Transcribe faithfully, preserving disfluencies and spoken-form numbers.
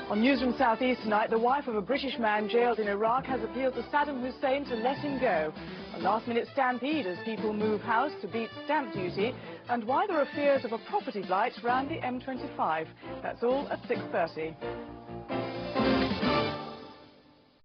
On Newsroom Southeast tonight, the wife of a British man jailed in Iraq has appealed to Saddam Hussein to let him go. A last-minute stampede as people move house to beat stamp duty, and why there are fears of a property blight round the M twenty-five. That's all at six thirty.